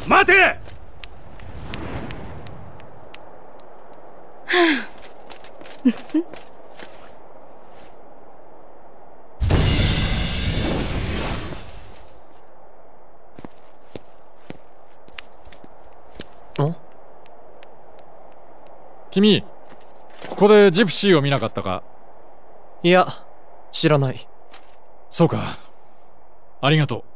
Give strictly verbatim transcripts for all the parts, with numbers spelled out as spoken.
待て。 ん？君、ここでジプシーを見なかったか？ いや、知らない。 そうか。ありがと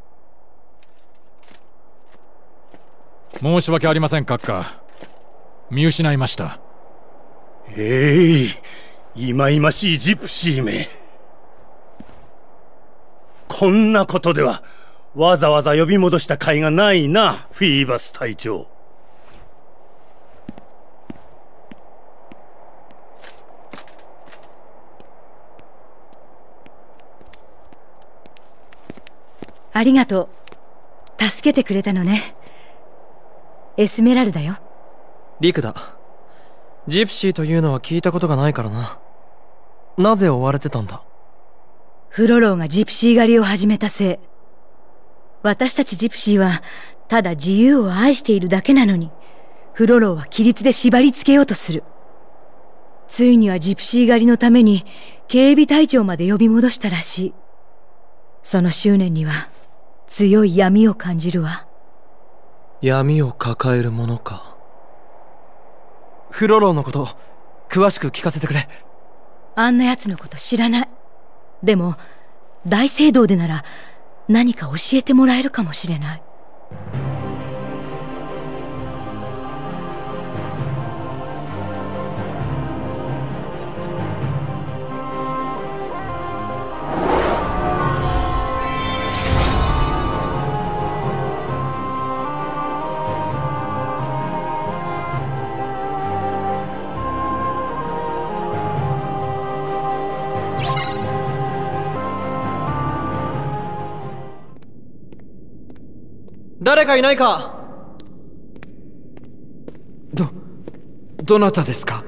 う。申し訳ありません、閣下。見失いました。 ええ、いまいましいジプシーめ。こんなことではわざわざ呼び戻した甲斐がないな、フィーバス隊長。 ありがとう。助けてくれたのね。エスメラルダよ。 リクだ。ジプシーというのは聞いたことがないからな。なぜ追われてたんだ？ フロローがジプシー狩りを始めたせい。私たちジプシーはただ自由を愛しているだけなのに、フロローは規律で縛り付けようとする。ついにはジプシー狩りのために警備隊長まで呼び戻したらしい。その執念には強い闇を感じるわ。 闇を抱えるものか。フロローのこと詳しく聞かせてくれ。 あんな奴のこと知らない。でも大聖堂でなら何か教えてもらえるかもしれない。 誰かいないか？ ど、どなたですか？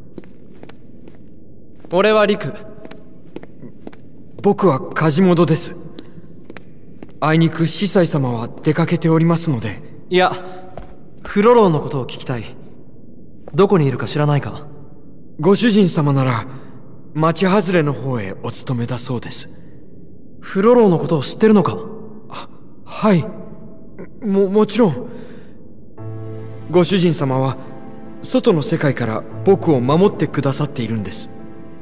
俺はリク。 僕はカジモドです。あいにく司祭様は出かけておりますので。 いや、フロローのことを聞きたい。どこにいるか知らないか？ ご主人様なら町外れの方へお勤めだそうです。 フロローのことを知ってるのか？ は、はい。も、もちろん。ご主人様は外の世界から僕を守ってくださっているんです。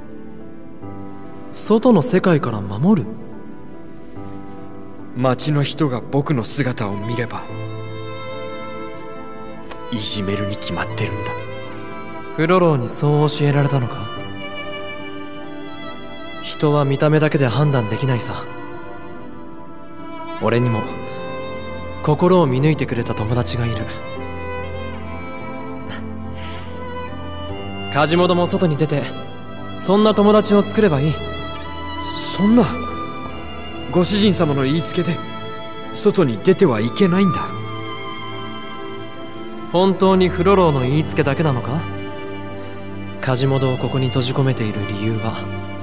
外の世界から守る？ 町の人が僕の姿を見ればいじめるに決まってるんだ。 フロローにそう教えられたのか？人は見た目だけで判断できないさ。俺にも心を見抜いてくれた友達がいる。カジモドも外に出てそんな友達を作ればいい。 そんな、ご主人様の言いつけで外に出てはいけないんだ。 本当にフロローの言いつけだけなのか？カジモドをここに閉じ込めている理由は。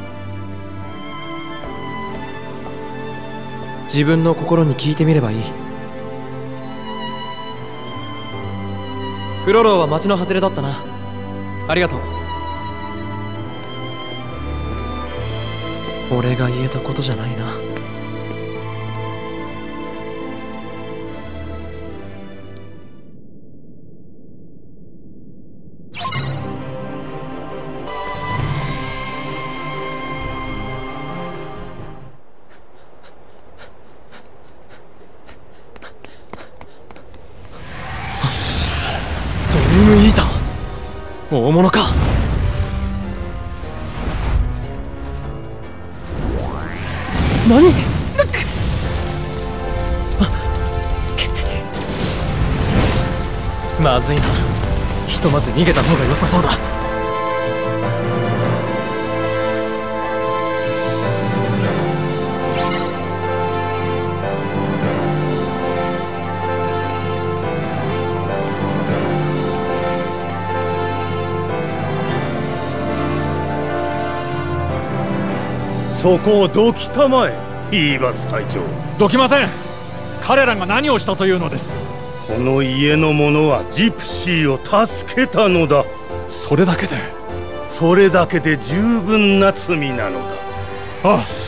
自分の心に聞いてみればいい。フロローは町の外れだったな。ありがとう。俺が言えたことじゃないな。ドルームイーター、大物か。何？まずいな。ひとまず逃げた方が良さそうだ。 そこをどきたまえ、フィーバス隊長。 どきません。彼らが何をしたというのです？ この家の者はジプシーを助けたのだ。 それだけで？ それだけで十分な罪なのだ。 ああ。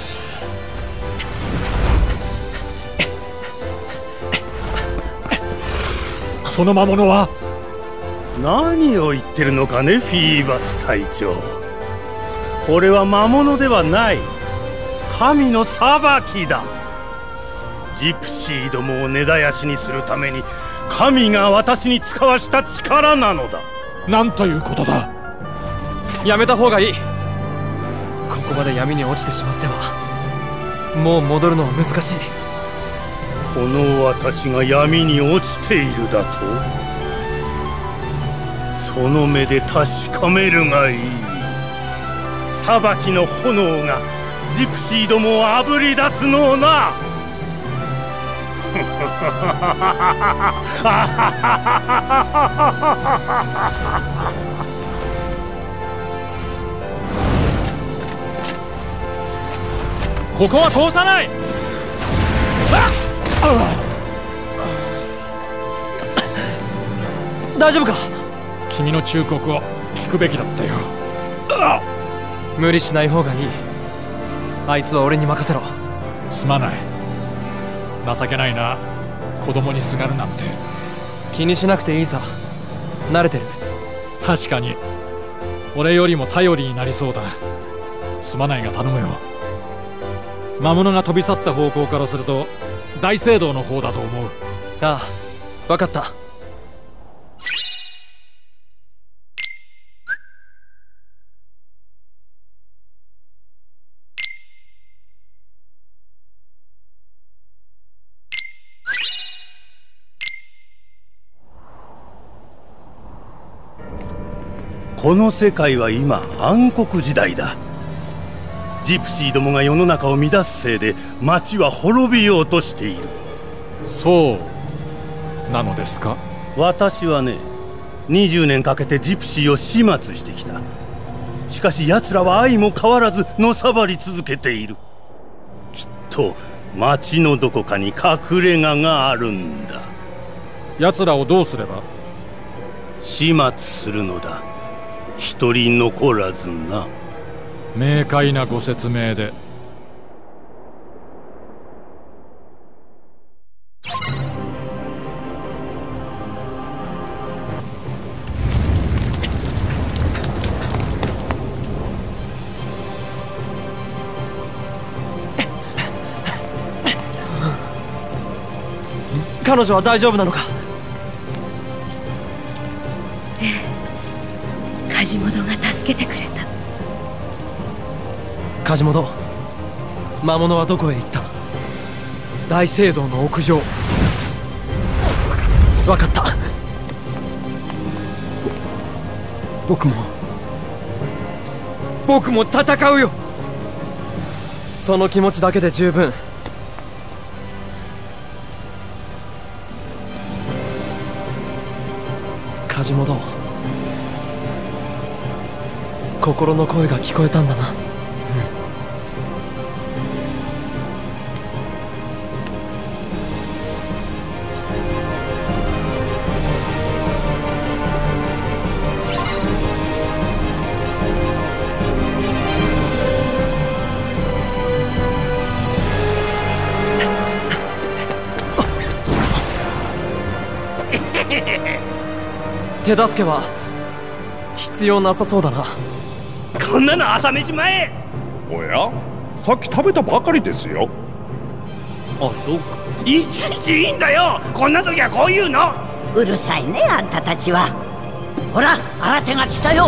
その魔物は？ 何を言ってるのかね、フィーバス隊長。これは魔物ではない。神の裁きだ。ジプシーどもを根絶やしにするために神が私に使わした力なのだ。 なんということだ。 やめた方がいい。ここまで闇に落ちてしまってはもう戻るのは難しい。 この私が闇に落ちているだと？その目で確かめるがいい。裁きの炎がジプシーどもをあぶり出すのをな。 ここは通さない。 大丈夫か？ 君の忠告を聞くべきだったよ。 無理しない方がいい。あいつは俺に任せろ。 すまない。情けないな、子供にすがるなんて。 気にしなくていいさ、慣れてる。 確かに俺よりも頼りになりそうだ。すまないが頼むよ。魔物が飛び去った方向からすると大聖堂の方だと思う。 ああ、分かった。 この世界は今暗黒時代だ。ジプシーどもが世の中を乱すせいで町は滅びようとしている。 そうなのですか？ 私はね、にじゅうねんかけてジプシーを始末してきた。しかし奴らは相も変わらずのさばり続けている。きっと町のどこかに隠れ家があるんだ。 奴らをどうすれば？ 始末するのだ。一人残らずな。 明快なご説明で。 彼女は大丈夫なのか？ カジモドが助けてくれた。 カジモド、魔物はどこへ行った？ 大聖堂の屋上。 分かった。 僕も僕も戦うよ。 その気持ちだけで十分。カジモド、心の声が聞こえたんだな。手助けは必要なさそうだな。 こんなの朝飯前。 おや、さっき食べたばかりですよ。 あ、そうか。いちいちいいんだよ、こんな時はこういうの。 うるさいね、あんたたちは。ほら、新手が来たよ。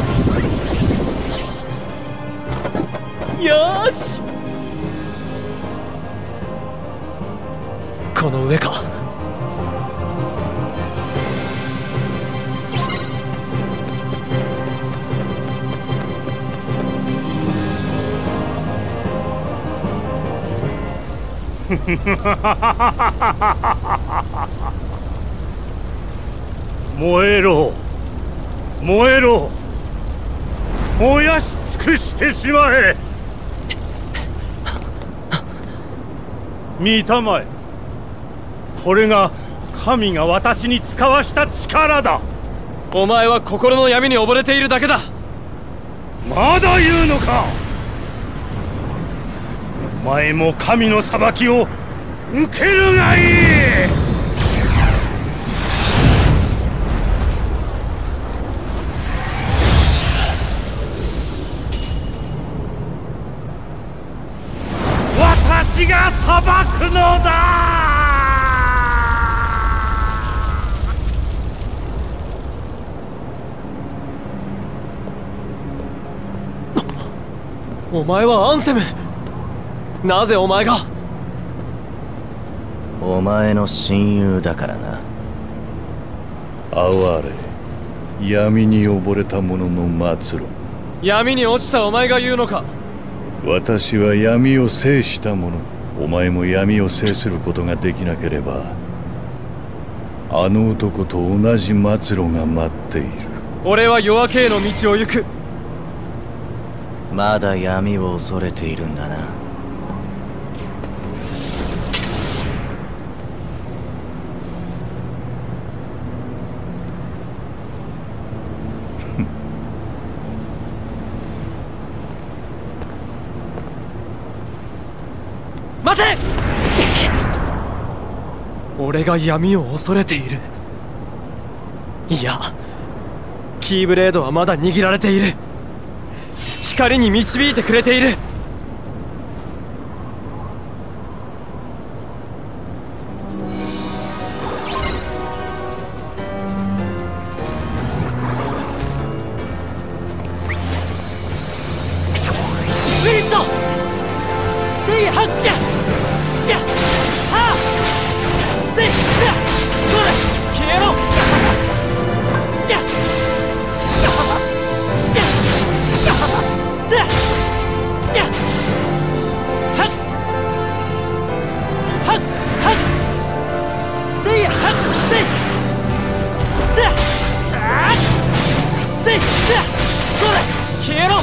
よーし、この上か。 燃えろ、燃えろ、燃やし尽くしてしまえ。見たまえ、これが神が私に使わした力だ。 お前は心の闇に溺れているだけだ。 まだ言うのか。お前も神の裁きを受けるがいい。私が裁くのだ。 お前はアンセム。なぜお前が。 お前の親友だからな。 哀れ、闇に溺れた者の末路。 闇に落ちたお前が言うのか。 私は闇を制した者。お前も闇を制することができなければ、あの男と同じ末路が待っている。 俺は夜明けへの道を行く。 まだ闇を恐れているんだな。 待て！俺が闇を恐れている。いや、キーブレードはまだ握られている。光に導いてくれている。スイットせいはっきゃきゃはせいやそれ消えろきゃ消えろ。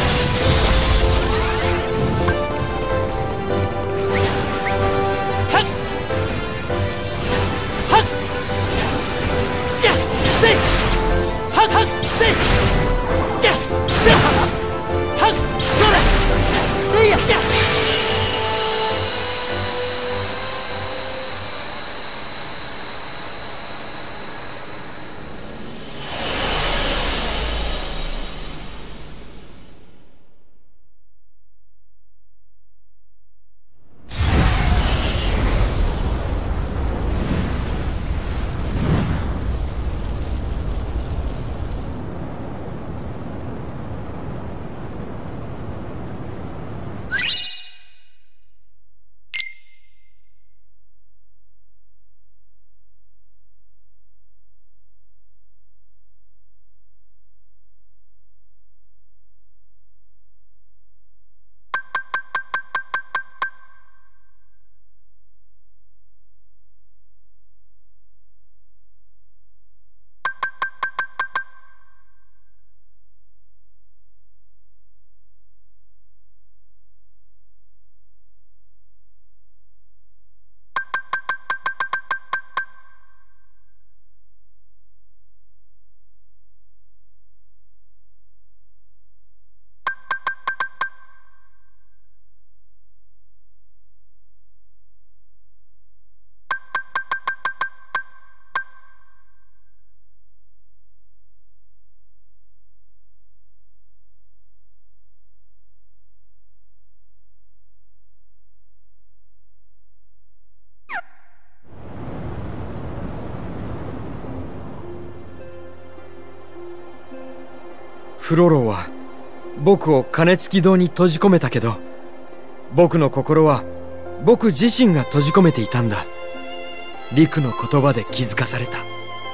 フロローは僕を鐘付き堂に閉じ込めたけど、僕の心は僕自身が閉じ込めていたんだ。リクの言葉で気づかされた。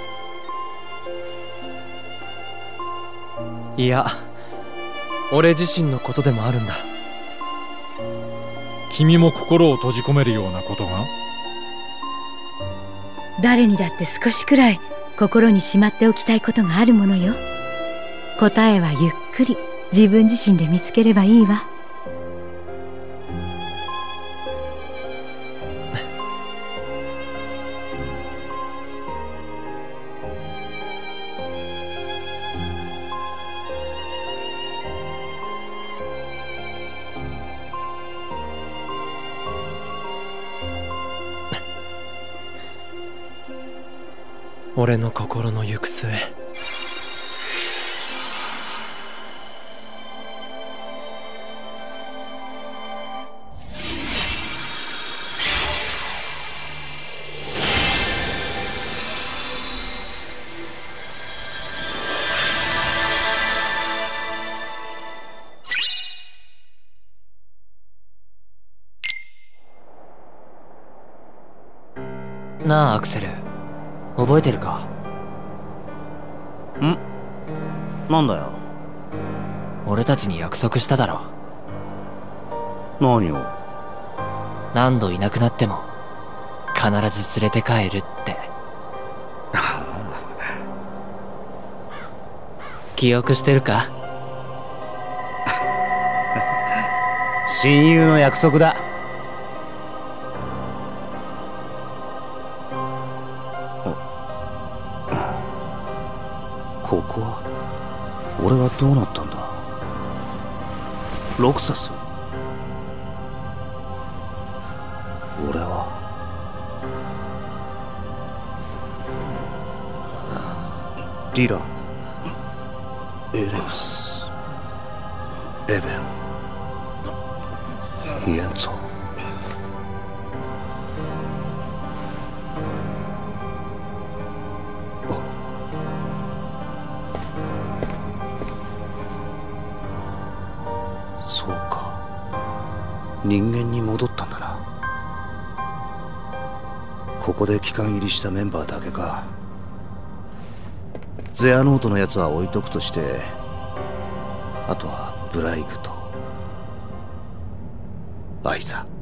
いや、俺自身のことでもあるんだ。 君も心を閉じ込めるようなことが？ 誰にだって少しくらい心にしまっておきたいことがあるものよ。答えはゆっくり自分自身で見つければいいわ。 俺の心の行く末。 なあアクセル、覚えてるか？ ん？なんだよ。 俺たちに約束しただろ。 何を？ 何度いなくなっても必ず連れて帰るって。記憶してるか？ 親友の約束だ。ここは俺はどうなったんだ？ロクサス？俺はリラ、エレウス、エベン、イエンツォ。そうか、人間に戻ったんだな。ここで期間入りしたメンバーだけか。ゼアノートのやつは置いとくとして、あとはブライグとアイザ。